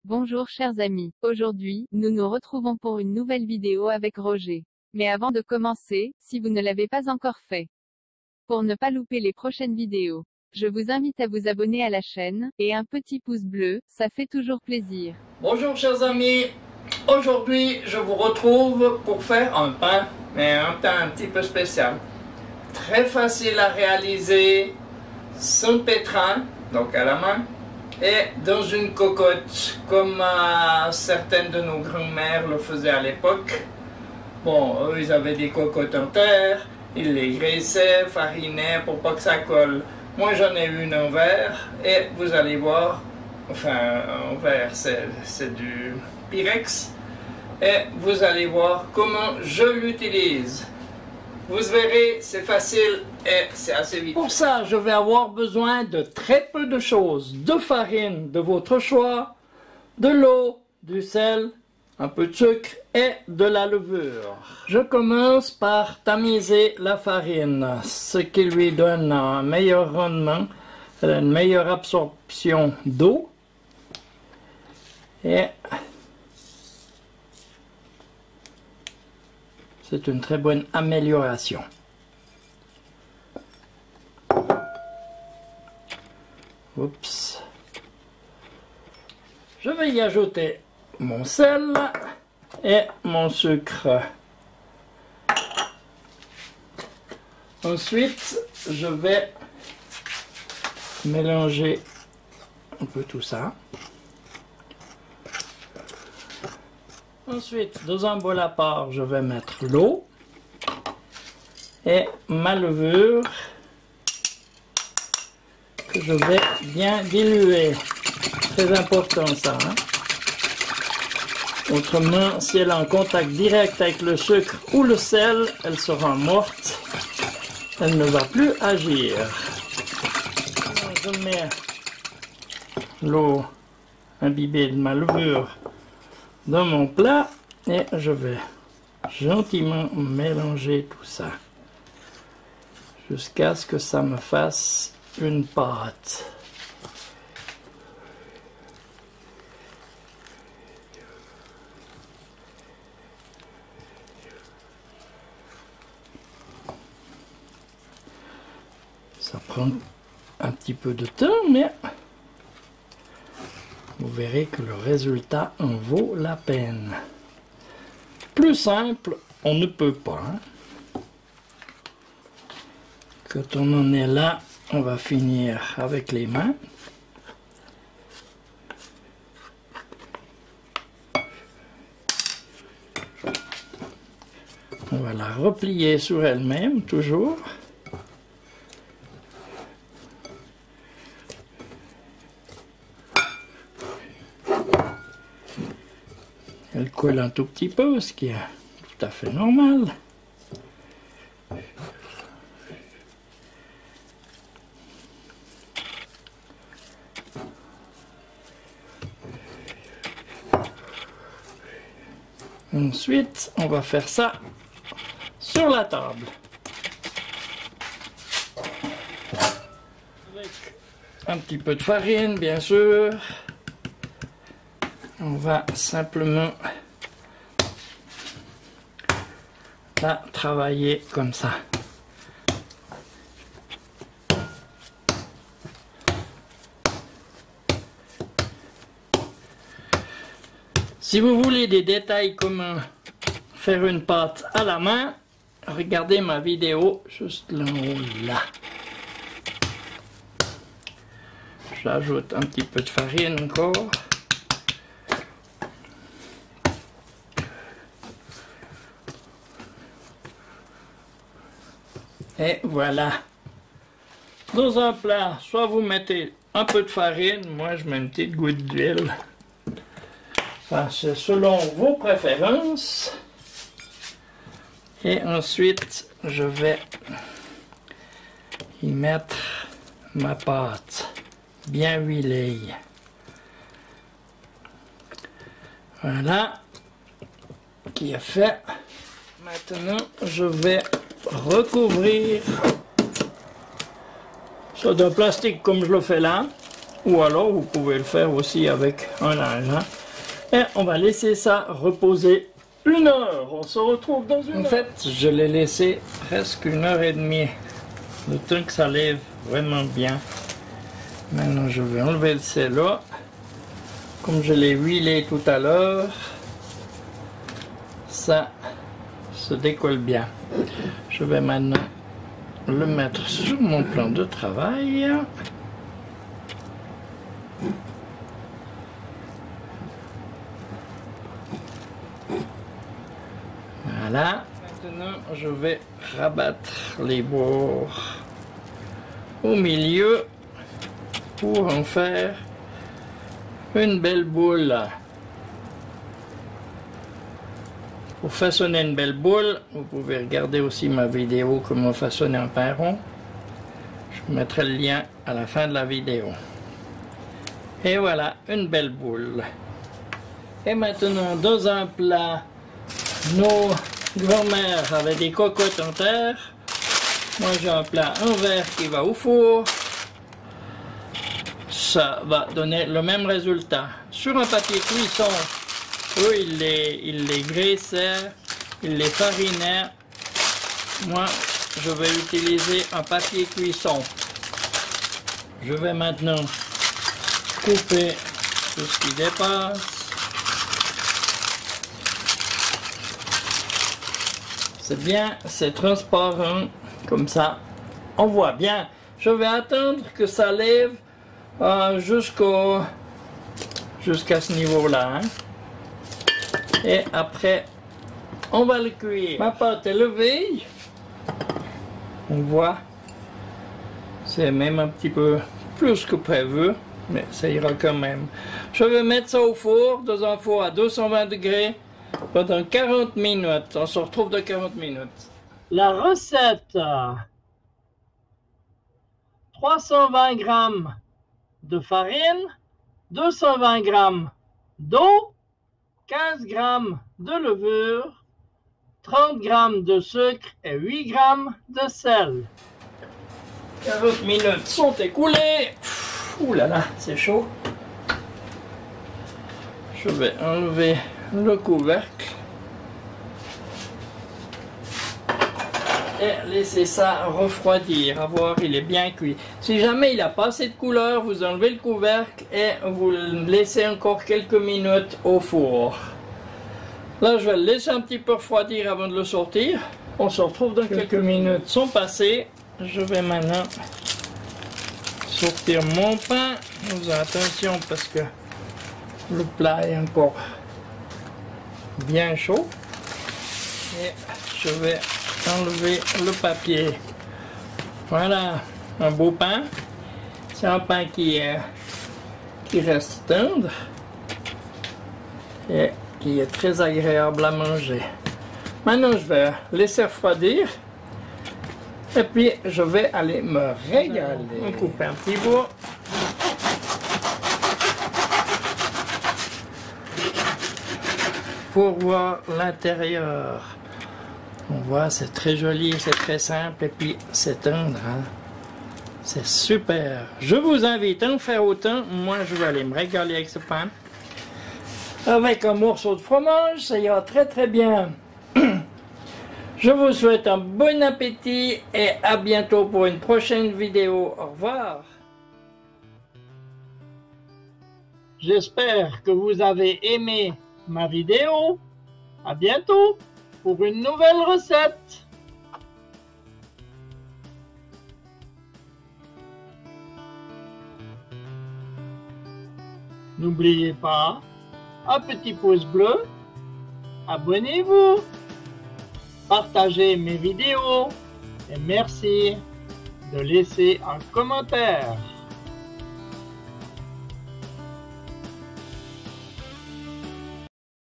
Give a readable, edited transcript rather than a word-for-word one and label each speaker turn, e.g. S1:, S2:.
S1: Bonjour chers amis, aujourd'hui, nous nous retrouvons pour une nouvelle vidéo avec Roger. Mais avant de commencer, si vous ne l'avez pas encore fait, pour ne pas louper les prochaines vidéos, je vous invite à vous abonner à la chaîne, et un petit pouce bleu, ça fait toujours plaisir.
S2: Bonjour chers amis, aujourd'hui je vous retrouve pour faire un pain, mais un pain un petit peu spécial. Très facile à réaliser, sans pétrin, donc à la main, et dans une cocotte, comme certaines de nos grands-mères le faisaient à l'époque. Bon, eux ils avaient des cocottes en terre, ils les graissaient, farinaient pour pas que ça colle. Moi j'en ai une en verre, et vous allez voir, enfin en verre c'est du Pyrex, et vous allez voir comment je l'utilise. Vous verrez, c'est facile et c'est assez vite. Pour ça, je vais avoir besoin de très peu de choses. De farine de votre choix, de l'eau, du sel, un peu de sucre et de la levure. Je commence par tamiser la farine, ce qui lui donne un meilleur rendement, une meilleure absorption d'eau. Et c'est une très bonne amélioration. Oups. Je vais y ajouter mon sel et mon sucre. Ensuite, je vais mélanger un peu tout ça. Ensuite, dans un bol à part, je vais mettre l'eau et ma levure que je vais bien diluer. Très important ça. Autrement, si elle est en contact direct avec le sucre ou le sel, elle sera morte. Elle ne va plus agir. Alors, je mets l'eau imbibée de ma levure dans mon plat et je vais gentiment mélanger tout ça jusqu'à ce que ça me fasse une pâte. Ça prend un petit peu de temps, mais vous verrez que le résultat en vaut la peine. Plus simple, on ne peut pas. Quand on en est là, on va finir avec les mains. On va la replier sur elle-même, toujours. Elle colle un tout petit peu, ce qui est tout à fait normal. Ensuite, on va faire ça sur la table. Avec un petit peu de farine, bien sûr. On va simplement la travailler comme ça. Si vous voulez des détails comment faire une pâte à la main, regardez ma vidéo juste là en haut là. J'ajoute un petit peu de farine encore. Et voilà. Dans un plat, soit vous mettez un peu de farine, moi je mets une petite goutte d'huile. Enfin, c'est selon vos préférences. Et ensuite, je vais y mettre ma pâte bien huilée. Voilà, qui est fait. Maintenant, je vais recouvrir ça d'un plastique comme je le fais là, ou alors vous pouvez le faire aussi avec un linge. Hein. Et on va laisser ça reposer 1 heure. On se retrouve dans une heure. En fait, je l'ai laissé presque 1h30. Le temps que ça lève vraiment bien. Maintenant, je vais enlever le sel-là. Comme je l'ai huilé tout à l'heure, ça se décolle bien. Je vais maintenant le mettre sur mon plan de travail. Voilà. Maintenant, je vais rabattre les bords au milieu pour en faire une belle boule. Pour façonner une belle boule, vous pouvez regarder aussi ma vidéo comment façonner un pain rond. Je vous mettrai le lien à la fin de la vidéo. Et voilà, une belle boule. Et maintenant, dans un plat, nos grand-mères avaient des cocottes en terre. Moi, j'ai un plat en verre qui va au four. Ça va donner le même résultat. Sur un papier cuisson, eux, ils les graissaient, ils les farinaient. Moi, je vais utiliser un papier cuisson. Je vais maintenant couper tout ce qui dépasse. C'est bien, c'est transparent, comme ça, on voit bien. Je vais attendre que ça lève jusqu'à ce niveau-là. Hein. Et après, on va le cuire. Ma pâte est levée. On voit, c'est même un petit peu plus que prévu, mais ça ira quand même. Je vais mettre ça au four, dans un four à 220 degrés, pendant 40 minutes. On se retrouve dans 40 minutes. La recette: 320 g de farine, 220 g d'eau, 15 g de levure, 30 g de sucre et 8 g de sel. 40 minutes sont écoulées. Ouh là là, c'est chaud. Je vais enlever le couvercle et laisser ça refroidir, à voir il est bien cuit. Si jamais il n'a pas assez de couleur, vous enlevez le couvercle et vous le laissez encore quelques minutes au four. Là, je vais le laisser un petit peu refroidir avant de le sortir. On se retrouve dans quelques minutes sont passées. Je vais maintenant sortir mon pain. Faisons attention parce que le plat est encore bien chaud. Et je vais enlever le papier. Voilà, un beau pain. C'est un pain qui reste tendre et qui est très agréable à manger. Maintenant, je vais laisser refroidir et puis je vais aller me régaler. On coupe un petit bout. Pour voir l'intérieur. On voit, c'est très joli, c'est très simple et puis c'est tendre. Hein? C'est super. Je vous invite à en faire autant. Moi, je vais aller me régaler avec ce pain. Avec un morceau de fromage, ça ira très très bien. Je vous souhaite un bon appétit et à bientôt pour une prochaine vidéo. Au revoir. J'espère que vous avez aimé ma vidéo. À bientôt pour une nouvelle recette. N'oubliez pas un petit pouce bleu, abonnez-vous, partagez mes vidéos et merci de laisser un commentaire.